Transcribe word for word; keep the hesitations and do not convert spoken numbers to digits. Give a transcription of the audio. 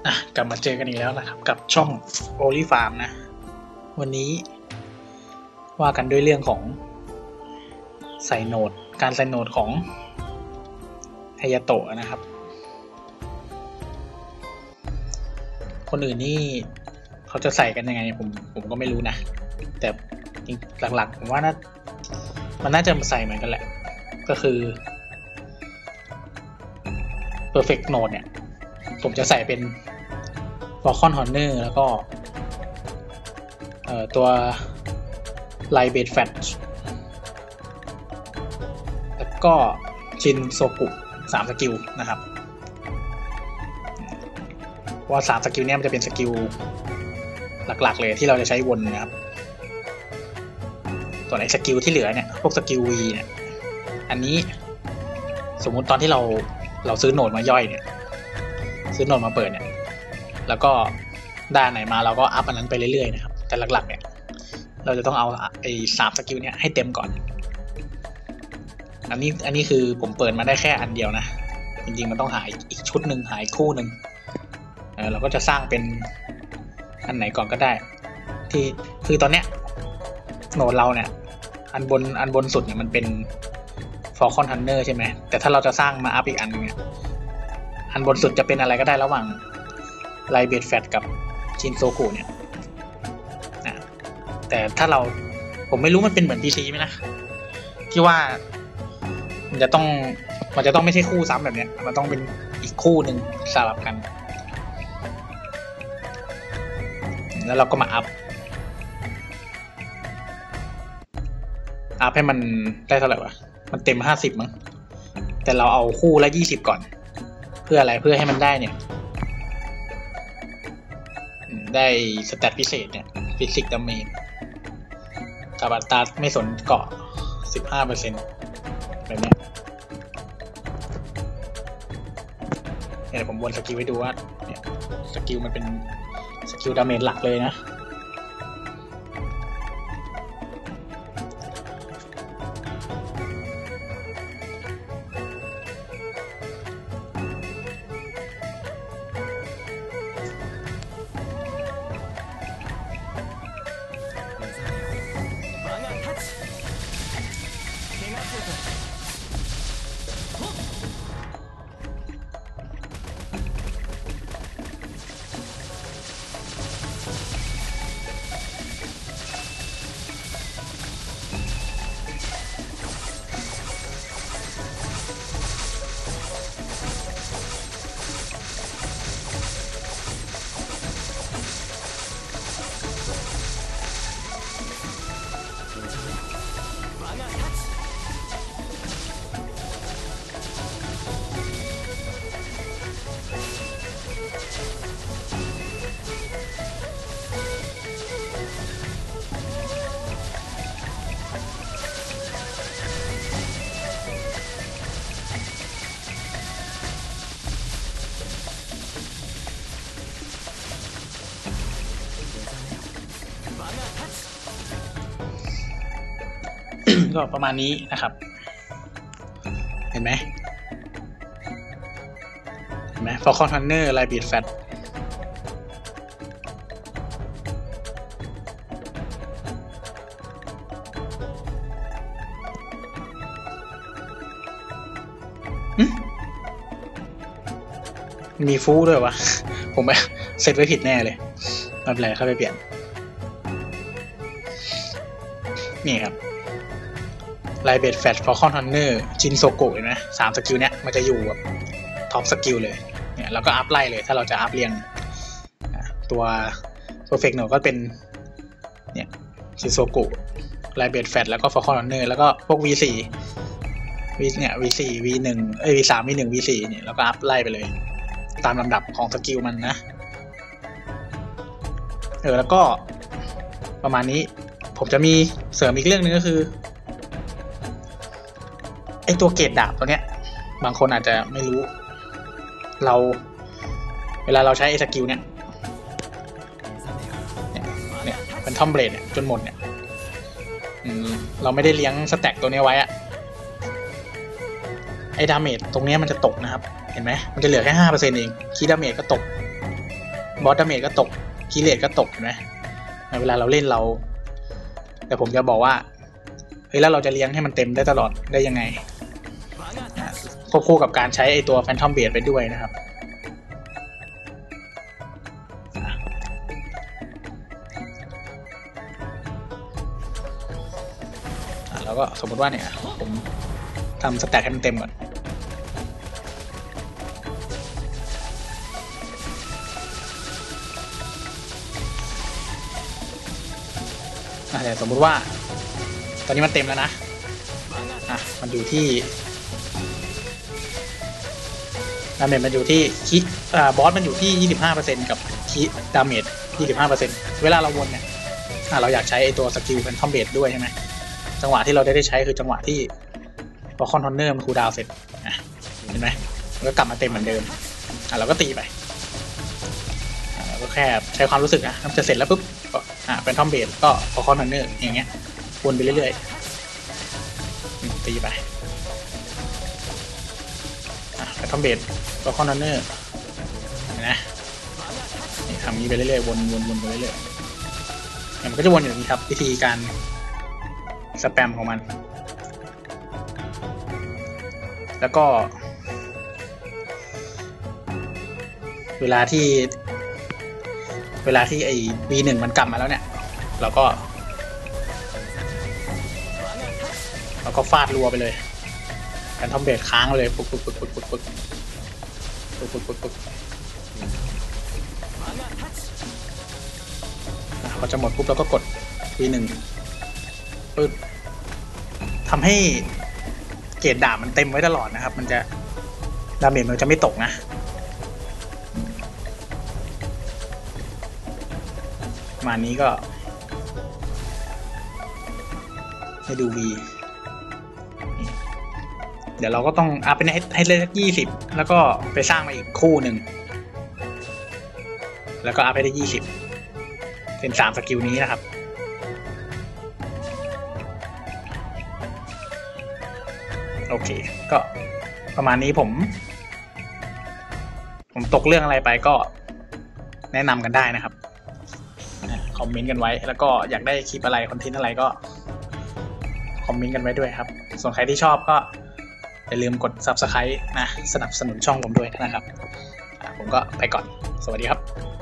อ่ะกลับมาเจอกันอีกแล้วนะครับกับช่อง Oli Farm นะวันนี้ว่ากันด้วยเรื่องของใส่โนดการใส่โนดของไฮยาโตะนะครับคนอื่นนี่เขาจะใส่กันยังไงผมผมก็ไม่รู้นะแต่จริงหลักๆผมว่าน่ามันน่าจะใส่เหมือนกันแหละก็คือ Perfect Node เนี่ยผมจะใส่เป็น Falcon Honor แล้วก็เอ่อตัว Light Bait Fat แล้วก็ชินโซกุสามสกิลนะครับว่าสามสกิลเนี้ยมันจะเป็นสกิลหลักๆเลยที่เราจะใช้วนนะครับส่วนไอ้สกิลที่เหลือเนี่ยพวกสกิล V เนี่ยอันนี้สมมุติตอนที่เราเราซื้อโหนดมาย่อยเนี่ยซื้อโหนดมาเปิดเนี่ยแล้วก็ได้ไหนมาเราก็อัพอันนั้นไปเรื่อยๆนะครับแต่หลักๆเนี่ยเราจะต้องเอาไอ้สามสกิลเนี่ยให้เต็มก่อนอันนี้อันนี้คือผมเปิดมาได้แค่อันเดียวนะจริงๆมันต้องหาอีกชุดหนึ่งหาอีกคู่หนึ่งเออเราก็จะสร้างเป็นอันไหนก่อนก็ได้ที่คือตอนเนี้ยโหนดเราเนี่ยอันบนอันบนสุดเนี่ยมันเป็น Falcon Hunter ใช่ไหมแต่ถ้าเราจะสร้างมาอัพอีกอันนึงเนี่ยอันบนสุดจะเป็นอะไรก็ได้ระหว่าง Light Bait Fat กับชินโซกุเนี่ยนะแต่ถ้าเราผมไม่รู้มันเป็นเหมือน พี ซี ไหมนะที่ว่ามันจะต้องมันจะต้องไม่ใช่คู่ซ้ำแบบเนี้ยมันต้องเป็นอีกคู่หนึ่งสลับกันแล้วเราก็มาอัพอัพให้มันได้เท่าไหร่วะมันเต็มห้าสิบมั้งแต่เราเอาคู่ละยี่สิบก่อนเพื่ออะไรเพื่อให้มันได้เนี่ยได้สแตทพิเศษเนี่ยฟิสิกส์ดาเมจกับอัตราไม่สนเกาะ สิบห้าเปอร์เซ็นต์ แบบนี้เดี๋ยวผมวนสกิลให้ดูว่าเนี่ยสกิลมันเป็นสกิลดาเมจหลักเลยนะก็ประมาณนี้นะครับเห็นไหมเห็นไหม Falcon Hunter Light Bait Fat มีฟูด้วยวะผมไปเซตไว้ผิดแน่เลยไม่เป็นไรเข้าไปเปลี่ยนนี่ครับLight Bait Fat Falcon Hunter ชินโซกุเห็นไหมสามสกิลเนี้ยมันจะอยู่แบบท็อปสกิลเลยเนี่ยแล้วก็อัพไล่เลยถ้าเราจะอัพเรียงตัว Perfect Node ก็เป็นเนี่ยชินโซกุ Light Bait Fat แล้วก็ Falcon Hunter แล้วก็พวก วี สี่ V เนี่ย วี สี่ วี หนึ่ง เอ้ย วี สาม วี หนึ่ง วี สี่ เนี่ยแล้วก็อัพไล่ไปเลยตามลำดับของสกิลมันนะเออแล้วก็ประมาณนี้ผมจะมีเสริมอีกเรื่องนึงก็คือไอตัวเกรดดาบตัวเนี้ยบางคนอาจจะไม่รู้เราเวลาเราใช้ไอสกิลเนี้ยเนี่ยเนี่ยเป็นทอมเบลดเนี่ยจนหมดเนี่ยเราไม่ได้เลี้ยงสแต็กตัวนี้ไว้อะ ไอ้ดาเมจตรงนี้มันจะตกนะครับเห็นไหมมันจะเหลือแค่ ห้าเปอร์เซ็นต์ เองคีย์ดาเมจก็ตกบอสดาเมจก็ตกกิเลสก็ตกเห็นไหมในเวลาเราเล่นเราแต่ผมจะบอกว่าเฮ้ยแล้วเราจะเลี้ยงให้มันเต็มได้ตลอดได้ยังไงควบคู่กับการใช้ไอตัวแฟนทอมเบดไปด้วยนะครับแล้วก็สมมติว่าเนี่ยผมทำสแต็กให้มันเต็มก่อนแต่สมมุติว่าตอนนี้มันเต็มแล้วนะอ่ะมันอยู่ที่ดาเมจมันอยู่ที่คิอ่าบอสมันอยู่ที่ ยี่สิบห้าเปอร์เซ็นต์ กับคิดาเมจ ยี่สิบห้าเปอร์เซ็นต์ เวลาเราวนเนี่ยอ่าเราอยากใช้ไอตัวสกิลเป็นทอมเบดด้วยใช่ไหมจังหวะที่เราได้ได้ใช้คือจังหวะที่พอคอนทอนเนอร์มันคูลดาวน์เสร็จเห็นไหมมันก็กลับมาเต็มเหมือนเดิมอ่ะเราก็ตีไปเราก็แค่ใช้ความรู้สึกนะมันจะเสร็จแล้วปุ๊บอ่าเป็นทอมเบดก็พอคอนทอนเนอร์อย่างเงี้ยวนไปเรื่อยๆตีไปอ่ะเป็นทอมเบดพอคอนทอนเนอร์เห็นไหมนี่ทำนี้ไปเรื่อยๆวนวนวนไปเรื่อยๆมันก็จะวนอย่างนี้ครับวิธีการสแปมของมันแล้วก็เวลาที่เวลาที่ไอ้ วี หนึ่ง มันกลับมาแล้วเนี่ยเราก็เราก็ฟาดรัวไปเลยการทอมเบดค้างเลยปุ๊บปุ๊บปุ๊บปุ๊บปุ๊บปุ๊บปุ๊บปุ๊บปุ๊บปุ๊บพอจะหมดปุ๊บเราก็กด วี หนึ่ง ปึ๊บทำให้เกรดดาบมันเต็มไว้ตลอดนะครับมันจะดาเมจมันจะไม่ตกนะประมาณนี้ก็ให้ดู V เดี๋ยวเราก็ต้องอัพไปให้ให้เลขยี่สิบแล้วก็ไปสร้างมาอีกคู่หนึ่งแล้วก็อัพให้ได้ยี่สิบเป็นสามสกิลนี้นะครับโอเคก็ประมาณนี้ผมผมตกเรื่องอะไรไปก็แนะนำกันได้นะครับคอมเมนต์กันไว้แล้วก็อยากได้คลิปอะไรคอนเทนต์อะไรก็คอมเมนต์กันไว้ด้วยครับส่วนใครที่ชอบก็อย่าลืมกด ซับสไครบ์ นะสนับสนุนช่องผมด้วยนะครับผมก็ไปก่อนสวัสดีครับ